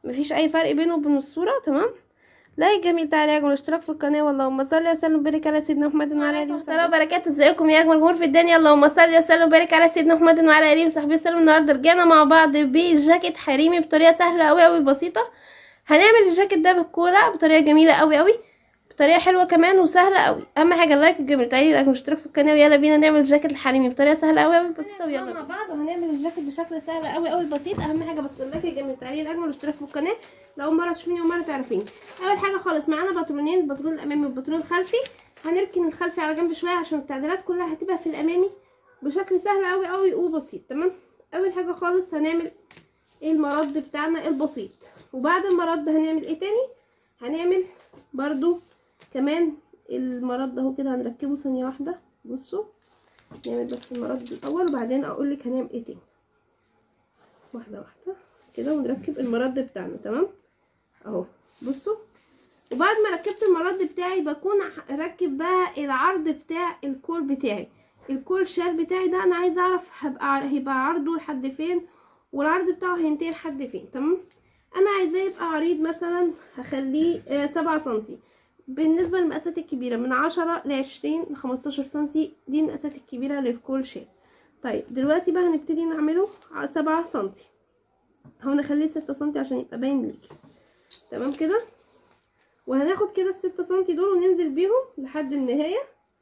مفيش اي فرق بينه وبين الصورة. تمام. لايك جميل، تعالى والاشتراك في القناه، واللهم صل وسلم وبارك على سيدنا محمد وعلى اله وصحبه وبركاته. ازيكم يا اجمل جمهور في الدنيا؟ اللهم صل وسلم وبارك على سيدنا محمد وعلى اله وصحبه وسلم. النهارده رجعنا مع بعض بجاكيت حريمي بطريقه سهله قوي قوي بسيطه. هنعمل الجاكيت ده بالكوره بطريقه جميله قوي قوي، بطريقه حلوه كمان وسهله قوي. اهم حاجه اللايك الجميل، تعالي لايك واشتراك في القناه، ويلا بينا نعمل الجاكيت الحريمي بطريقه سهله قوي قوي بسيطه. ويلا مع بعض وهنعمل الجاكيت بشكل سهل قوي قوي بسيط. اهم حاجه بس اللايك الجميل، تعالي لايك واشتراك في القناه لو اول مره تشوفيني ومره تعرفيني. اول حاجه خالص معانا باترونين، الباترون الامامي والباترون الخلفي. هنركن الخلفي على جنب شويه عشان التعديلات كلها هتبقى في الامامي بشكل سهل قوي قوي وبسيط. تمام. اول حاجه خالص هنعمل المرد بتاعنا البسيط، وبعد المرد هنعمل ايه تاني؟ هنعمل برضو كمان المرد اهو كده، هنركبه ثانيه واحده. بصوا نعمل بس المرد الاول وبعدين اقولك هنعمل ايه تاني. واحده واحده كده ونركب المرد بتاعنا. تمام اهو بصوا. وبعد ما ركبت المرد بتاعي بكون اركب بقى العرض بتاع الكول بتاعي. الكول شال بتاعي ده انا عايزه اعرف هيبقى عرضه لحد فين والعرض بتاعه هينتهي لحد فين. تمام. انا عايزاه يبقى عريض مثلا هخليه 7 سنتي. بالنسبه للمقاسات الكبيره من 10 ل20 ل15 سنتي، دي المقاسات الكبيره للكول شال. طيب دلوقتي بقى هنبتدي نعمله 7 سنتي، هو نخليه 6 سنتي عشان يبقى باين ليكي. تمام كده. وهناخد كده ال6 سنتي دول وننزل بيهم لحد النهايه،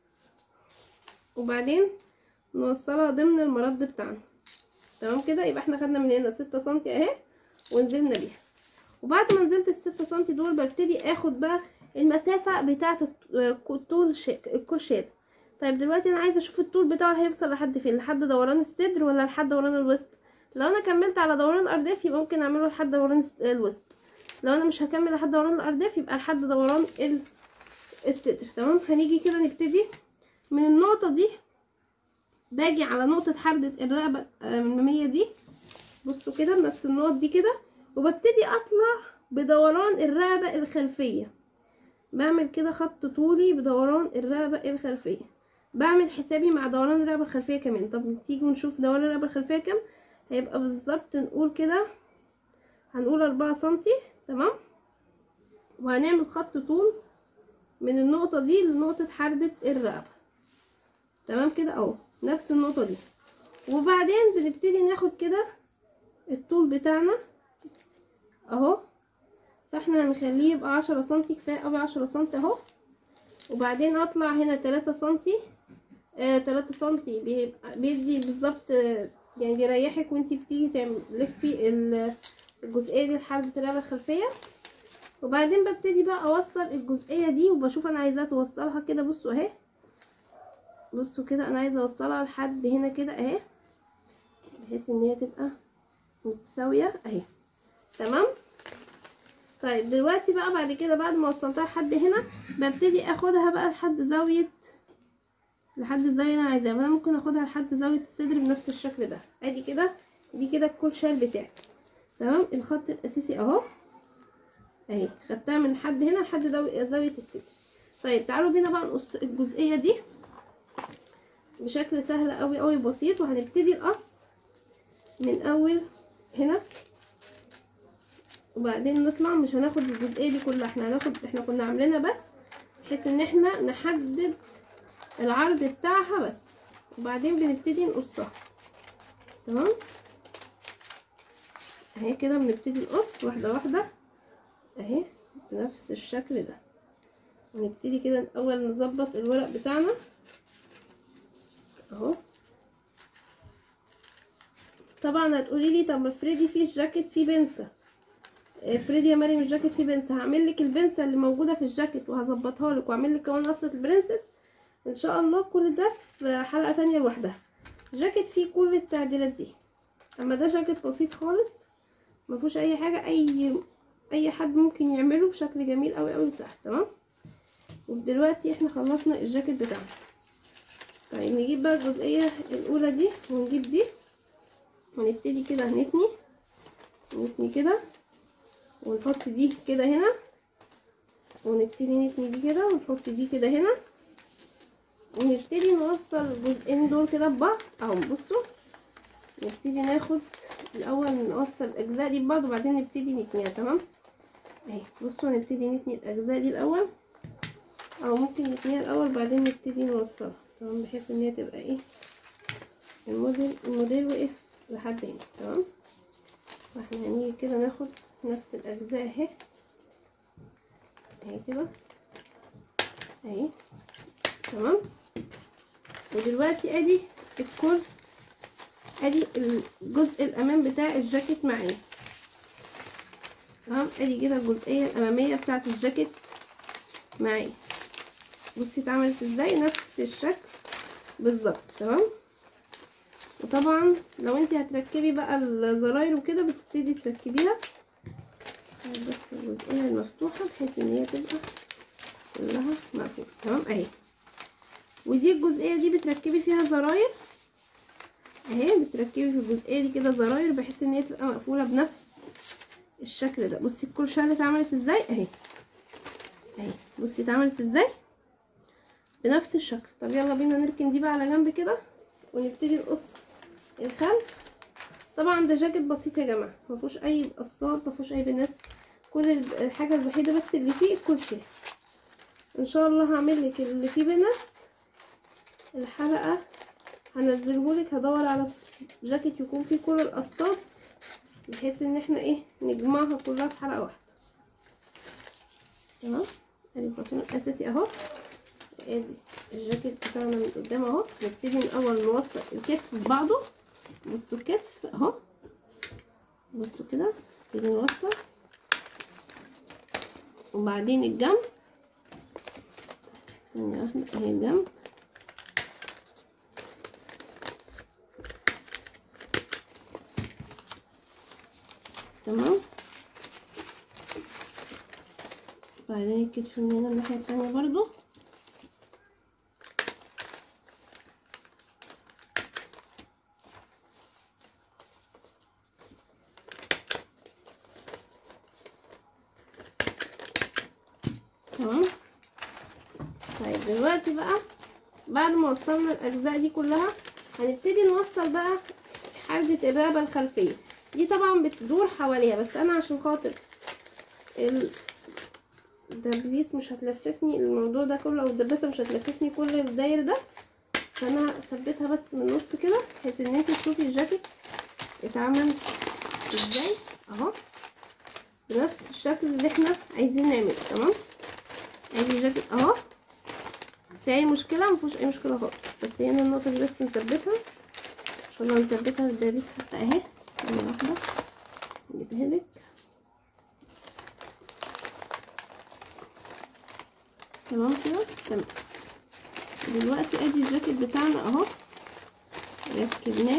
وبعدين نوصلها ضمن المرد بتاعنا. تمام كده. يبقى احنا خدنا من هنا 6 سنتي اهي ونزلنا بيها. وبعد ما نزلت ال6 سنتي دول ببتدي اخد بقى المسافه بتاعه الطول الكول شال. طيب دلوقتي انا عايزه اشوف الطول بتاعه هيوصل لحد فين، لحد دوران الصدر ولا لحد دوران الوسط. لو انا كملت على دوران الارداف يبقى ممكن اعمله لحد دوران الوسط، لو انا مش هكمل لحد دوران الارداف يبقى لحد دوران الصدر. تمام. هنيجي كده نبتدي من النقطه دي، باجي على نقطه حردة الرقبه الاماميه دي. بصوا كده بنفس النقط دي كده، وببتدي اطلع بدوران الرقبه الخلفيه. بعمل كده خط طولي بدوران الرقبه الخلفيه، بعمل حسابي مع دوران الرقبه الخلفيه كمان. طب تيجي نشوف دوران الرقبه الخلفيه كام هيبقى بالظبط. نقول كده هنقول 4 سنتي. تمام. وهنعمل خط طول من النقطه دي لنقطه حردة الرقبه. تمام كده اهو نفس النقطه دي. وبعدين بنبتدي ناخد كده الطول بتاعنا اهو، فاحنا هنخليه يبقى 10 سنتي، كفايه قوي 10 سنتي اهو. وبعدين اطلع هنا 3 سنتي. 3 سنتي بيدي بالظبط يعني بيريحك وانتي بتيجي تلفي الجزئيه دي لحد الرقبه الخلفيه. وبعدين ببتدي بقى اوصل الجزئيه دي وبشوف انا عايزاها توصلها كده. بصوا اهي، بصوا كده انا عايزه اوصلها لحد هنا كده اهي، بحيث ان هي تبقى متساويه اهي. تمام. طيب دلوقتي بقى بعد كده بعد ما وصلتها لحد هنا ببتدي اخدها بقى لحد الزاويه اللي انا عايزاها. انا ممكن اخدها لحد زاويه الصدر بنفس الشكل ده. ادي كده دي كده الكول شال بتاعتي. تمام. الخط الاساسي اهو اهي، خدتها من لحد هنا لحد زاويه الصدر. طيب تعالوا بينا بقى نقص الجزئيه دي بشكل سهل قوي قوي بسيط. وهنبتدي نقص من اول هنا وبعدين نطلع. مش هناخد الجزئيه دي كلها، احنا كنا عاملينها بس بحيث ان احنا نحدد العرض بتاعها بس، وبعدين بنبتدي نقصها. تمام اهي كده بنبتدي نقص واحده واحده اهي بنفس الشكل ده. ونبتدي كده الاول نظبط الورق بتاعنا اهو. طبعا هتقولي لي طب افرضي في الجاكيت فيه بنسه، افرضي يا مريم الجاكيت فيه بنسه، هعمل لك البنسه اللي موجوده في الجاكيت وهظبطها لك واعمل لك كمان قصه البرنسس ان شاء الله. كل ده في حلقه تانية لوحدها. جاكيت فيه كل التعديلات دي، اما ده جاكيت بسيط خالص مفيهوش اي حاجه، اي حد ممكن يعمله بشكل جميل قوي قوي سهل. تمام. ودلوقتي احنا خلصنا الجاكيت بتاعنا. طيب نجيب بقى الجزئيه الاولى دي ونجيب دي ونبتدي كده نتني كده ونحط دي كده هنا، ونبتدي نتني دي كده ونحط دي كده هنا، ونبتدي نوصل الجزئين دول كده ببعض اهو. بصوا نبتدي ناخد الاول نوصل الاجزاء دي ببعض وبعدين نبتدي نتنيها. تمام اهي بصوا هنبتدي نتني الاجزاء دي الاول، او ممكن نتنيها الاول بعدين نبتدي نوصلها. تمام بحيث ان هي تبقى ايه الموديل وقف لحد هنا. تمام فاحنا هنيجي كده ناخد نفس الاجزاء اهي كده اهي. تمام ودلوقتي ادي الكل، ادي الجزء الامام بتاع الجاكيت معايا. تمام ادي كده الجزئيه الاماميه بتاعه الجاكيت معايا. بصي اتعملت ازاي، نفس الشكل بالظبط. تمام وطبعا لو انت هتركبي بقى الزراير وكده بتبتدي تركبيها بس الجزئيه المفتوحه بحيث ان هي تبقى كلها مقفوله. تمام اهي. ودي الجزئيه دي بتركبي فيها زراير اهي، بتركبي في الجزئيه دي كده زراير بحيث ان هي تبقى مقفوله بنفس الشكل ده. بصي الكرشه اتعملت ازاي اهي اهي. بصي اتعملت ازاي بنفس الشكل. طب يلا بينا نركن دي بقى على جنب كده ونبتدي نقص الخلف. طبعا ده جاكيت بسيط يا جماعه، ما فيهوش اي قصات، ما فيهوش اي بنات، كل الحاجه الوحيده بس اللي فيه الكرشه. ان شاء الله هعمل لك اللي فيه بنات الحلقه هنزلهولك، هدور على جاكيت يكون فيه كل القصات بحيث ان احنا ايه نجمعها كلها في حلقه واحده. تمام ادي البطن الاساسي اهو، ادي الجاكيت بتاعنا من قدام اهو. نبتدي الاول نوصل الكتف ببعضه. بصوا الكتف اهو، بصوا كده نبتدي نوصل، وبعدين الجنب ثانيه واحده اهي الجنب. تمام بعدين الكتف من هنا الناحيه التانيه برضو. تمام طيب دلوقتي بقى بعد ما وصلنا الاجزاء دي كلها هنبتدي نوصل بقى حردة الرقبة الخلفية. دي طبعا بتدور حواليها، بس انا عشان خاطر الدبيس مش هتلففني الموضوع ده كله، او الدباسة مش هتلففني كل الداير ده، فانا هثبتها بس من النص كده بحيث ان انت تشوفي الجاكيت اتعمل ازاي اهو بنفس الشكل اللي احنا عايزين نعمله. تمام ادي الجاكيت اهو. في اي مشكله؟ مفيش اي مشكله خالص، بس هنا النقطه دي بس نثبتها ان شاء الله، نثبتها بالدبيس حتى اهي. ثانيه واحده نجيبها لك. تمام كده تمام. دلوقتي ادي الجاكيت بتاعنا اهو ركبناه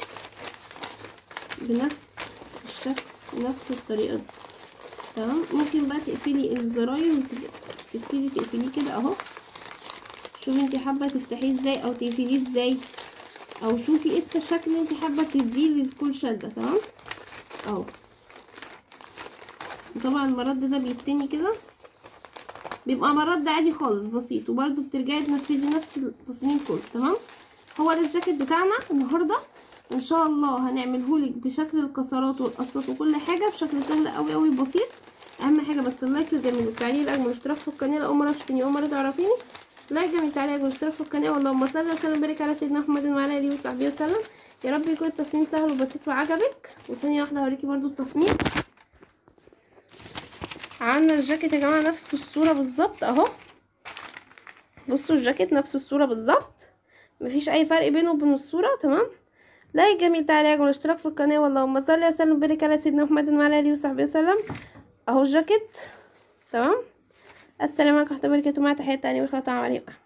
بنفس الشكل بنفس الطريقه دي. تمام ممكن بقى تقفلي الزراير وتبتدي تقفليه كده اهو. شوفي انت حابه تفتحيه ازاي او تقفليه ازاي، او شوفي ايه الشكل اللي انت حابه تديه لكل شده. تمام اهو. وطبعا المرد ده بيتني كده، بيبقى مرد عادي خالص بسيط، وبرده بترجعي تنفذي نفس التصميم كله. تمام هو ده الجاكيت بتاعنا النهارده. ان شاء الله هنعملهولك بشكل الكسرات والقصات وكل حاجه بشكل سهل قوي قوي بسيط. اهم حاجه بس اللايك الجميل والتعليق الاجمل والاشتراك في القناه. اول مره تشوفيني اول مره تعرفيني، لايك جميل تعليق والاشتراك في القناه. اللهم صل وسلم وبارك على سيدنا محمد وعلى اله وصحبه وسلم. يا رب يكون التصميم سهل وبسيط وعجبك. وثانيه واحده هوريكي برده التصميم. عندنا الجاكيت يا جماعه نفس الصوره بالظبط اهو. بصوا الجاكيت نفس الصوره بالظبط، مفيش اي فرق بينه وبين الصوره. تمام لايك جميل تعليق والاشتراك في القناه. اللهم صل وسلم وبارك على سيدنا محمد وعلى اله وصحبه وسلم. اهو الجاكيت. تمام السلام عليكم ورحمه الله وبركاته. مع تحيات تاني والخاتم عليكم.